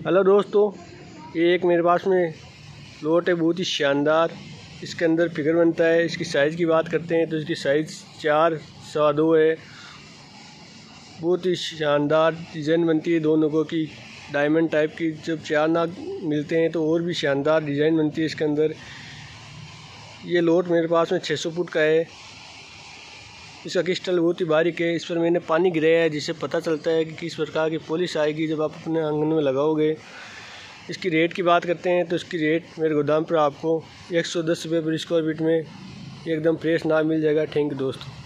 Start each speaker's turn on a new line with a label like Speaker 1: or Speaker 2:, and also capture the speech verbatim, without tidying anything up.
Speaker 1: Hello दोस्तों, ये एक मेरे पास में लोट है बहुत ही शानदार। इसके अंदर फिगर बनता है। इसकी साइज़ की बात करते हैं तो इसकी साइज़ चार सवा दो है। बहुत ही शानदार डिज़ाइन बनती है। दो नगों की डायमंड टाइप की जब चार नाग मिलते हैं तो और भी शानदार डिज़ाइन बनती है इसके अंदर। ये लोट मेरे पास में छः सौ फुट का है। इसका क्रिस्टल बहुत ही बारीक है। इस पर मैंने पानी गिराया है जिससे पता चलता है कि किस प्रकार की पॉलिश आएगी जब आप अपने आंगन में लगाओगे। इसकी रेट की बात करते हैं तो इसकी रेट मेरे गोदाम पर आपको एक सौ दस रुपये पर स्क्वायर फीट में एकदम फ्रेश नाग मिल जाएगा। थैंक यू दोस्तों।